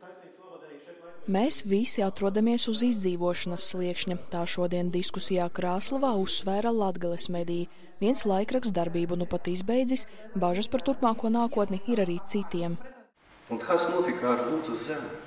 Mēs visi atrodamies uz izdzīvošanas sliekšņa, tā šodien diskusijā Krāslavā uzsvēra Latgales mediji. Viens laikraksts darbību nu pat izbeidzis, bažas par turpmāko nākotni ir arī citiem. Un kas notika ar Lūdzas zemi?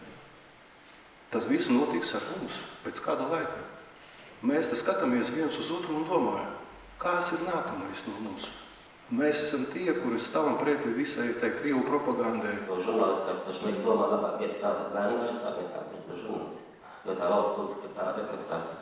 Tas viss notiks ar mums pēc kāda laika. Mēs te skatāmies viens uz otru un domājam, kas ir nākamais no mums. Mēs esam tie, kuri stāvam pretī visai tai Krievu propagandai. Žurnālistiem pašlaik domā labāk iet strādāt bērnu dārzā nekā par žurnālistu. Jo tā valsts politika tāda, ka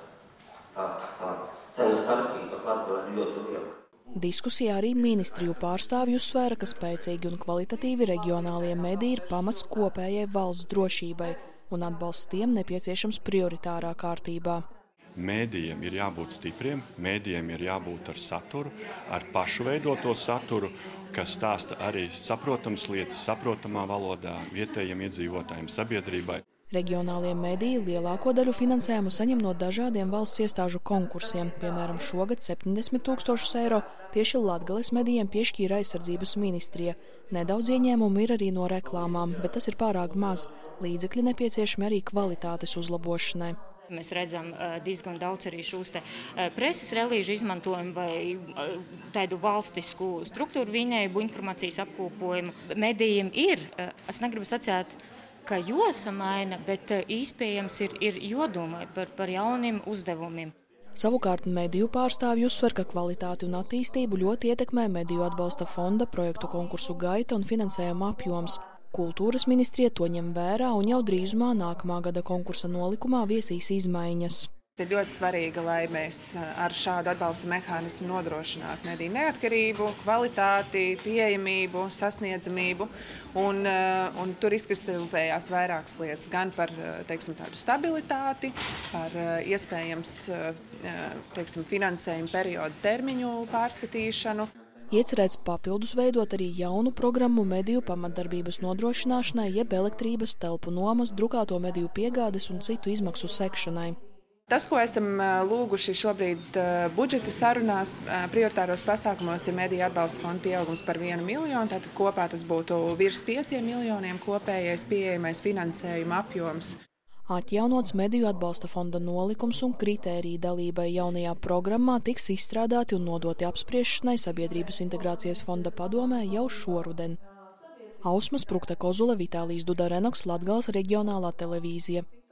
tā cenu starpība Latgalē ir ļoti liela. Diskusijā arī ministriju pārstāvji uzsvēra, ka spēcīgi un kvalitatīvi reģionālie mediji ir pamats kopējai valsts drošībai un atbalsts tiem nepieciešams prioritārā kārtībā. Mēdījiem ir jābūt stipriem, mēdījiem ir jābūt ar saturu, ar pašu veidoto saturu, kas stāsta arī saprotamas lietas, saprotamā valodā vietējiem iedzīvotājiem, sabiedrībai. Reģionālie mediji lielāko daļu finansējumu saņem no dažādiem valsts iestāžu konkursiem. Piemēram, šogad 70 000 eiro tieši Latgales medijiem piešķīra aizsardzības ministrija. Nedaudz ieņēmumu ir arī no reklāmām, bet tas ir pārāk maz. Līdzekļi nepieciešami arī kvalitātes uzlabošanai. Mēs redzam diezgan daudz arī šos preses relīžu izmantojumu vai tādu valstisku struktūru vienību informācijas apkopojumu. Medijiem ir, es negribu sacīt, ka jāsamaina, bet iespējams ir jādomā par jauniem uzdevumiem. Savukārt mediju pārstāvji uzsver, ka kvalitāti un attīstību ļoti ietekmē mediju atbalsta fonda projektu konkursu gaita un finansējuma apjoms. Kultūras ministrija to ņem vērā un jau drīzumā nākamā gada konkursa nolikumā viesīs izmaiņas. Ir ļoti svarīgi, lai mēs ar šādu atbalsta mehānismu nodrošinātu mediju neatkarību, kvalitāti, pieejamību, sasniedzamību. Un tur izkristalizējās vairākas lietas, gan par tādu stabilitāti, par iespējams finansējumu periodu termiņu pārskatīšanu. Iecerēts papildus veidot arī jaunu programmu mediju pamatdarbības nodrošināšanai, jeb elektrības, telpu nomas, drukāto mediju piegādes un citu izmaksu sekšanai. Tas, ko esam lūguši šobrīd budžeta sarunās, prioritāros pasākumos ir mediju atbalsta fonda pieaugums par 1 miljonu, tātad kopā tas būtu virs 5 miljoniem kopējais pieejamais finansējuma apjoms. Atjaunots mediju atbalsta fonda nolikums un kritērija dalībai jaunajā programmā tiks izstrādāti un nodoti apspriešanai Sabiedrības integrācijas fonda padomē jau šoruden. Ausma Sprukte Kozule, Vitālijs Dudarenoks, Latgales reģionālā televīzija.